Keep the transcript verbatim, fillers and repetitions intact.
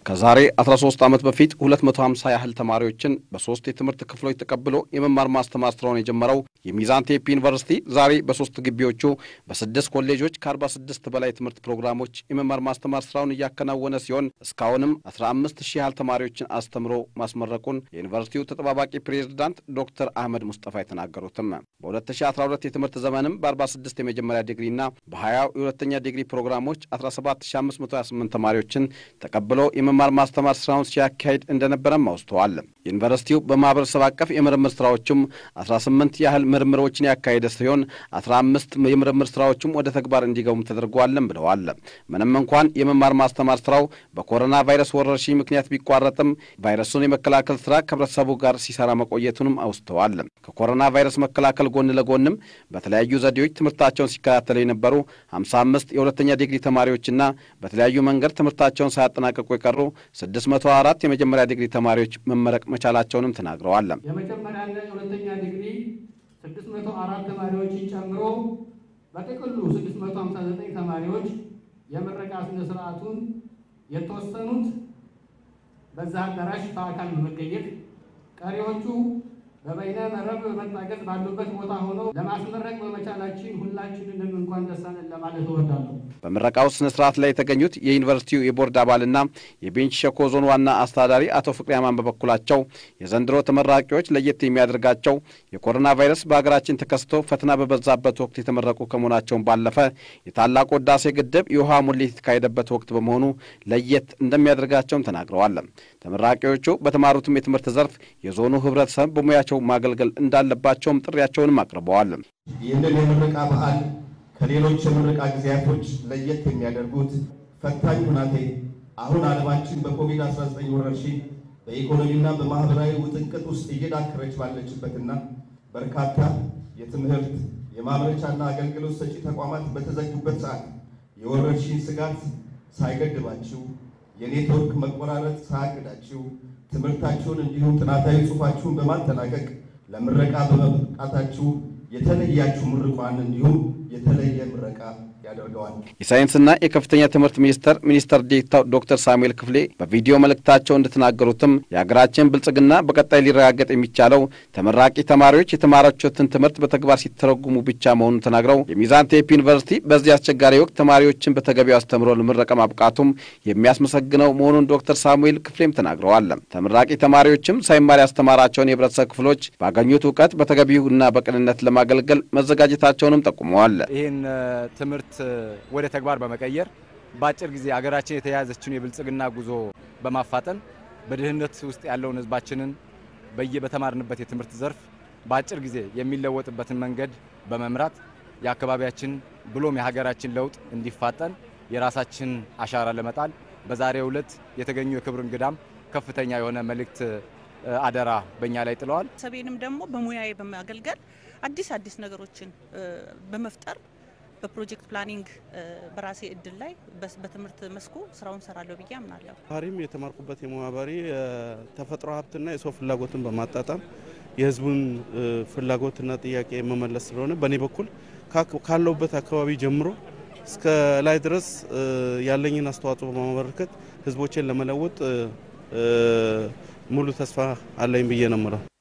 ከዛሬ አስራ ሶስት ዓመት በፊት ሁለት መቶ ሃምሳ ያህል ተማሪዎችን በሶስት የትምህርት ክፍሎች ተቀብሎ የመማር ማስተማር ስራውን የጀመረው የሚዛን ዩኒቨርሲቲ ዛሬ በሶስት ግቢዎቹ በስድስት ኮሌጆች ከ46 በላይ ትምህርት ፕሮግራሞች የመማር ማስተማር ስራውን እያከናወነ ሲሆን እስካሁንም አስራ አምስት ሺህ ያህል ተማሪዎችን አስተምሮ ማስመረቁን የዩኒቨርሲቲው ተጠባባቂ ፕሬዝዳንት ዶክተር አህመድ ሙስጠፋ የተናገሩትም በ2012 የትምህርት ዘመንም በ46 የመጀመሪያ ዲግሪና በ20 የሁለተኛ ዲግሪ ፕሮግራሞች አስራ ሰባት ሺህ አምስት መቶ ሃያ ስምንት ተማሪዎችን ተቀብሎ የመማር ማስተማር ስራውን ሲያካሂድ እንደነበረም አውስተዋል። ዩኒቨርሲቲው በማህበረሰብ አቀፍ የምርምር ስራዎችም አስራ ስምንት ያህል ምርምሮችን ያካሄደ ሲሆን አስራ አምስት የምርምር ስራዎችም ወደ ተግባር እንዲገቡ ተደርጓልም ብለዋል። ምንም እንኳን የመማር ማስተማር ስራው በኮሮና ቫይረስ ወረርሽኝ ምክንያት ቢቋረጥም ቫይረሱን የመከላከል ስራ ከህብረተሰቡ ጋር ሲሰራ መቆየቱንም አውስተዋል። ከኮሮና ቫይረስ መከላከል ጎን ለጎንም በተለያዩ ዘዴዎች ትምህርታቸውን ሲከታተሉ የነበሩ ሃምሳ አምስት የሁለተኛ ዲግሪ ተማሪዎችና በተለያዩ መንገድ ትምህርታቸውን ሳያጠናቅቁ የቀሩ ስድስት መቶ አራት የመጀመሪያ ዲግሪ ተማሪዎች መመረቅ መቻላቸውንም ተናግረዋል። የመጀመሪያና የሁለተኛ ዲግሪ ስድስት መቶ አራት ተማሪዎችን ጨምሮ በጥቅሉ ስድስት መቶ ሃምሳ ዘጠኝ ተማሪዎች የምረቃ ስነ ስርዓቱን የተወሰኑት በዛ አዳራሽ በአካል በመገኘት ቀሪዎቹ በበይነ መረብ በመታገዝ ባሉበት ቦታ ሆነው ለማስመረቅ በመቻላችን ሁላችንንም እንኳን ደስ አለን ለማለት እወዳለሁ። በምረቃው ስነ ስርዓት ላይ የተገኙት የዩኒቨርሲቲው የቦርድ አባልና የቤንች ሸኮ ዞን ዋና አስተዳዳሪ አቶ ፍቅሪያማን በበኩላቸው የዘንድሮ ተመራቂዎች ለየት የሚያደርጋቸው የኮሮና ቫይረስ በአገራችን ተከስቶ ፈተና በበዛበት ወቅት የተመረቁ ከመሆናቸው ባለፈ የታላቁ ህዳሴ ግድብ የውሃ ሙሌት የተካሄደበት ወቅት በመሆኑ ለየት እንደሚያደርጋቸውም ተናግረዋል። ተመራቂዎቹ በተማሩትም የትምህርት ዘርፍ የዞኑ ህብረተሰብ በሙያቸው ማገልገል እንዳለባቸውም ጥሪያቸውንም አቅርበዋል። ይህንን የምረቃ በዓል ከሌሎች የምረቃ ጊዜያቶች ለየት የሚያደርጉት ፈታኝ ሁናቴ አሁን ዓለማችን በኮቪድ አስራ ዘጠኝ ወረርሽኝ በኢኮኖሚና በማህበራዊ ውጥንቅጥ ውስጥ እየዳከረች ባለችበትና በርካታ የትምህርት የማምረቻና አገልግሎት ሰጪ ተቋማት በተዘጉበት ሰዓት የወረርሽኝ ስጋት ሳይገድባችሁ የኔትወርክ መቆራረጥ ሳያግዳችሁ ትምህርታችሁን እንዲሁም ጥናታዊ ጽሑፋችሁን በማጠናቀቅ ለምረቃ በመብቃታችሁ የተለያችሁ ምርቋን እንዲሁም የተለየ ምረቃ ያደርገዋል። የሳይንስና የከፍተኛ ትምህርት ሚኒስተር ሚኒስተር ዴኤታው ዶክተር ሳሙኤል ክፍሌ በቪዲዮ መልእክታቸው እንደተናገሩትም የሀገራችን ብልጽግና በቀጣይ ሊረጋገጥ የሚቻለው ተመራቂ ተማሪዎች የተማራቸውን ትምህርት በተግባር ሲተረጉሙ ብቻ መሆኑን ተናግረው የሚዛን ዩኒቨርሲቲ በዚህ አስቸጋሪ ወቅት ተማሪዎችን በተገቢው አስተምሮ ለምረቃ ማብቃቱም የሚያስመሰግነው መሆኑን ዶክተር ሳሙኤል ክፍሌም ተናግረዋል። ተመራቂ ተማሪዎችም ሳይማር ያስተማራቸውን የህብረተሰብ ክፍሎች ባገኙት ዕውቀት በተገቢውና በቅንነት ለማገልገል መዘጋጀታቸውንም ጠቁመዋል። ይህን ትምህርት ወደ ተግባር በመቀየር በአጭር ጊዜ ሀገራችን የተያዘችውን የብልጽግና ጉዞ በማፋጠን በድህነት ውስጥ ያለውን ህዝባችንን በየበተማርንበት የትምህርት ዘርፍ በአጭር ጊዜ የሚለወጥበትን መንገድ በመምራት የአካባቢያችን ብሎም የሀገራችን ለውጥ እንዲፋጠን የራሳችን አሻራ ለመጣል በዛሬው ዕለት የተገኙ የክብር እንግዳም ከፍተኛ የሆነ መልእክት አደራ በእኛ ላይ ጥለዋል። ሰቤንም ደግሞ በሙያዬ በማገልገል አዲስ አዲስ ነገሮችን በመፍጠር በፕሮጀክት ፕላኒንግ በራሴ እድል ላይ በትምህርት መስኩ ስራውን ሰራለው ብዬ አምናለሁ። ባህሪም የተማርኩበት የሙያባሪ ተፈጥሮ ሀብትና የሰው ፍላጎትን በማጣጣም የህዝቡን ፍላጎትና ጥያቄ መመለስ ስለሆነ በኔ በኩል ካለውበት አካባቢ ጀምሮ እስከ ላይ ድረስ ያለኝን አስተዋጽኦ በማበርከት ህዝቦችን ለመለወጥ ሙሉ ተስፋ አለኝ ብዬ ነው ማለት